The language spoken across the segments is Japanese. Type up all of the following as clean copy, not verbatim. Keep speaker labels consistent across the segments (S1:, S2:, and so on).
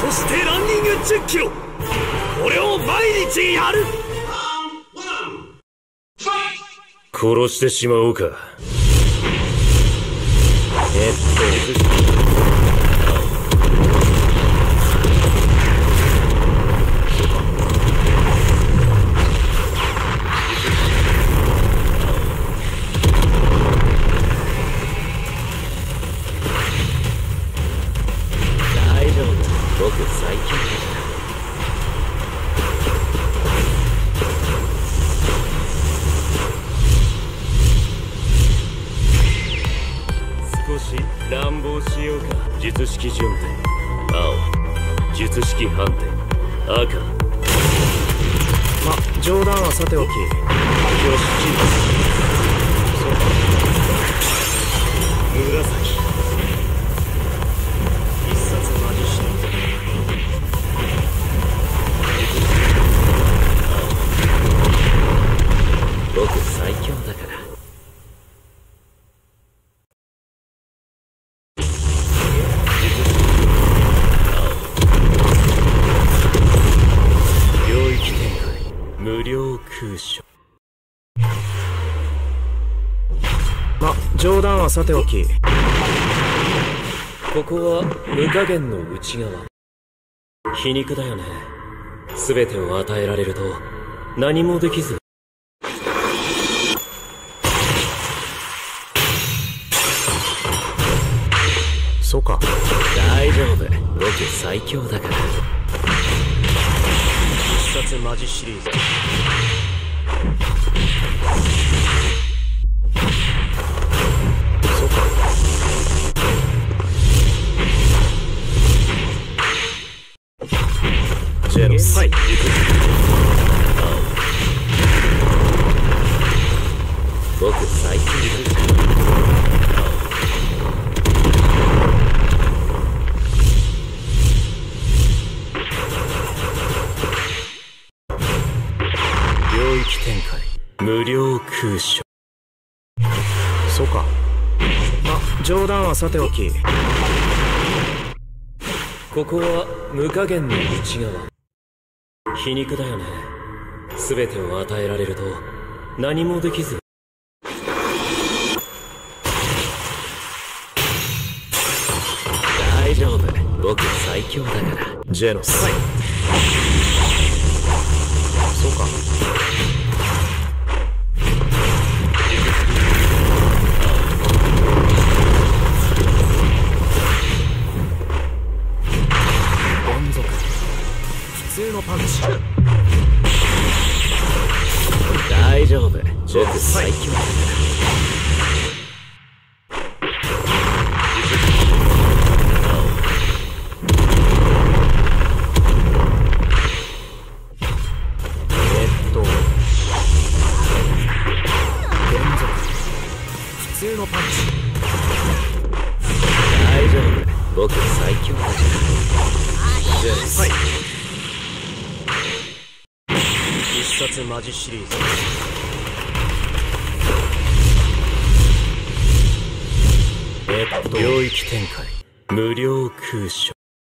S1: そしてランニング10キロ、これを毎日やる。殺してしまおうか。
S2: 大丈夫、僕最強だ。
S1: 少し乱暴しようか。術式順転青、術式反転赤。
S3: ま、冗談はさておき、よし、
S1: 紫。
S3: 必殺マジシャン。
S2: 僕最強だから。
S1: 領域展開無料空所。
S3: ま、冗談はさておき、
S2: ここは無加減の内側。皮肉だよね。全てを与えられると何もできず。
S3: そうか。
S2: 大丈夫、僕最強だから。
S3: 必殺マジシリーズ。そうか。ジェノス。はい。
S2: 僕最強だから。
S1: 領域展開無料空所。
S3: そうか。ま、冗談はさておき、
S2: ここは無加減の内側。皮肉だよね。全てを与えられると何もできず。大丈夫、僕最強だから。
S3: ジェノス。はい。そうか。連続普通のパンチ。
S2: 大丈夫、僕最強だから。
S3: 普通のパンチ。
S2: 大丈夫、僕最強だから。
S3: はい。必殺マジシリーズ。
S1: 領域展開無料空所。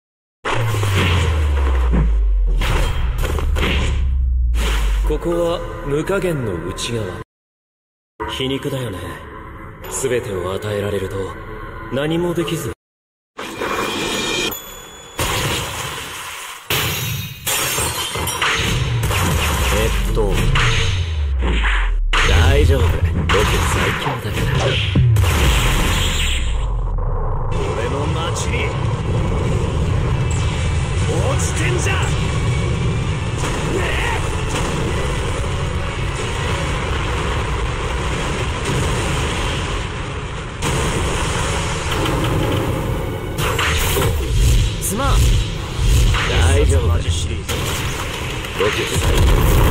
S2: ここは無加減の内側。皮肉だよね。全てを与えられると何もできず。大丈夫、僕最強だから。
S1: 俺の町に落ちてんじゃん。
S3: すまん。
S2: 大丈夫、
S3: マジシリーズ。
S2: 僕最強。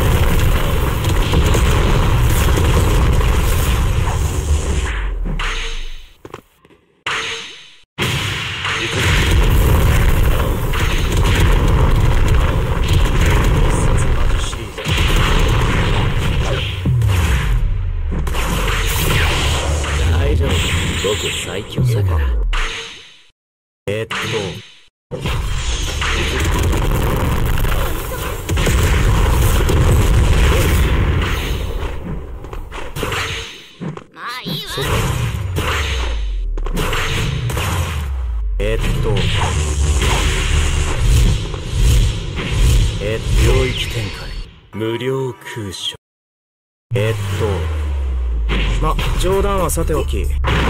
S2: 僕最強だから。
S3: 術
S2: 領域展開無料空所。
S3: ま、冗談はさておき。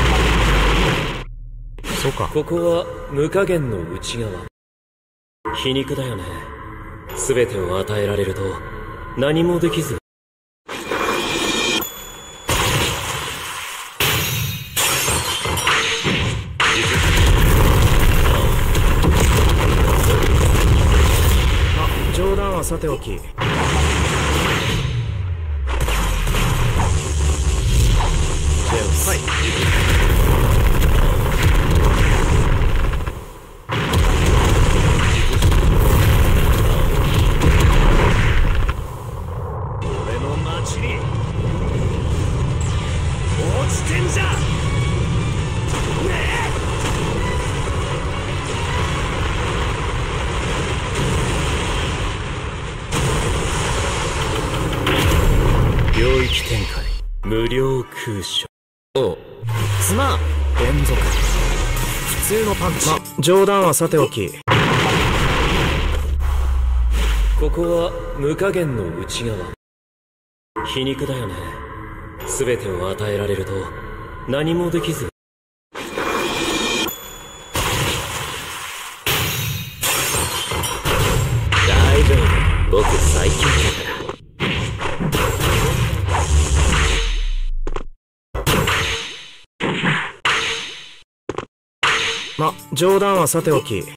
S3: そうか。
S2: ここは無加減の内側。皮肉だよね。全てを与えられると何もできず。
S3: ま、冗談はさておき。はい。
S1: 俺の町に落ちてんじゃね
S2: え。領域展開無料空所。おう、
S3: すまん。連続普通のパンチ。ま、冗談はさておき。
S2: ここは無加減の内側。皮肉だよね。全てを与えられると何もできず。大丈夫、僕最強だから。
S3: ま、冗談はさておき。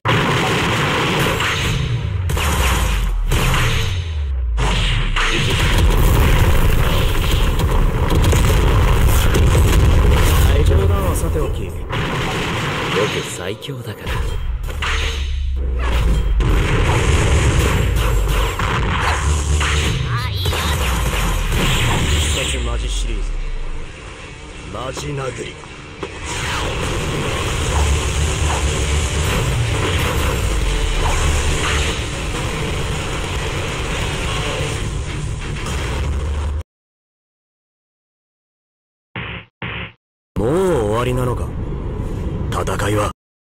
S3: 冗談はさておき。
S2: 僕最強だから。
S1: 必殺マジシリーズマジ殴り。
S3: もう終わりなのか、戦いは。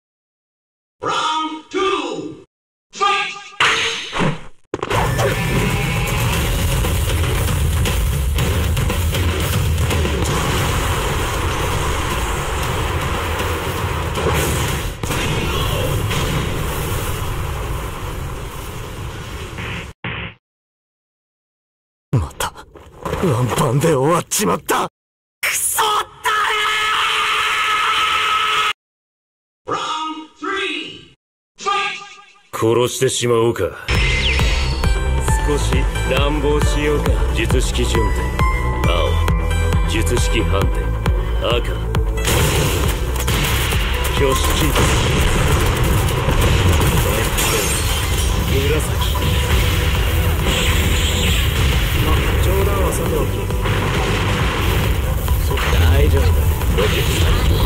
S3: またワンパンで終わっちまった。クソ
S1: 殺してしまおうか。少し乱暴しようか。術式順天青、術式反転赤、挙式紫。
S3: ま、冗談はさておき。
S2: 大丈夫だ、僕最強。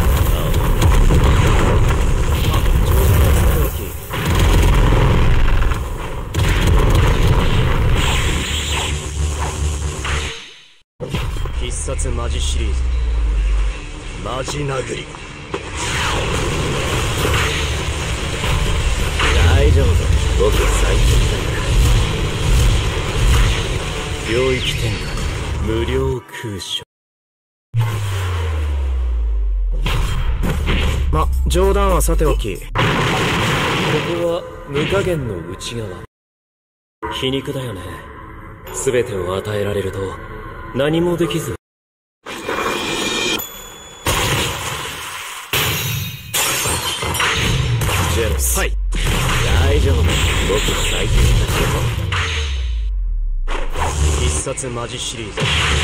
S1: 必殺マジシリーズマジ殴り。
S2: 大丈夫だ、僕最強だから。領域展開無料空所。
S3: ま、冗談はさておき。
S2: ここは無加減の内側。皮肉だよね。全てを与えられると何もできず。ジェロス、はい。大丈夫、僕最強だけど。
S1: 必殺マジシリーズ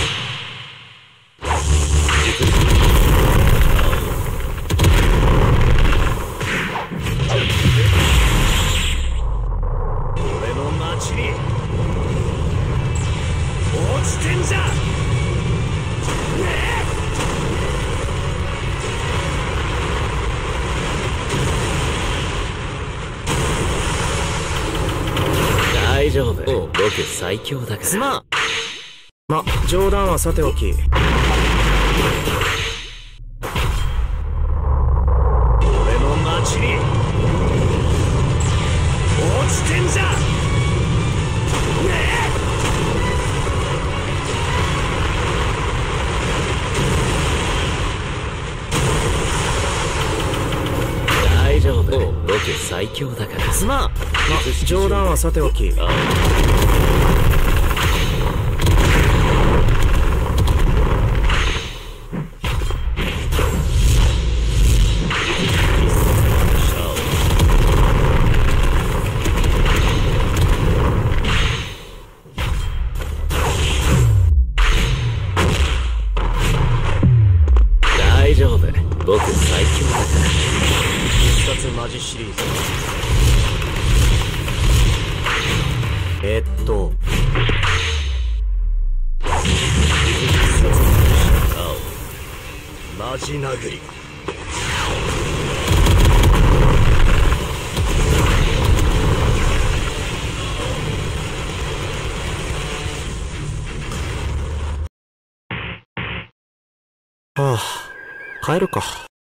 S1: 俺の町に落ちてんじゃねえ。
S2: 大丈夫、僕最強だから。
S3: すまん。ま、冗談はさておき。
S1: 俺の町に落ちてんじゃね
S2: 最強だから。
S3: すまん。冗談はさておき。
S2: 大丈夫、僕最強だから。
S3: 必殺マジシリーズ。マジ殴り。はあ、帰るか。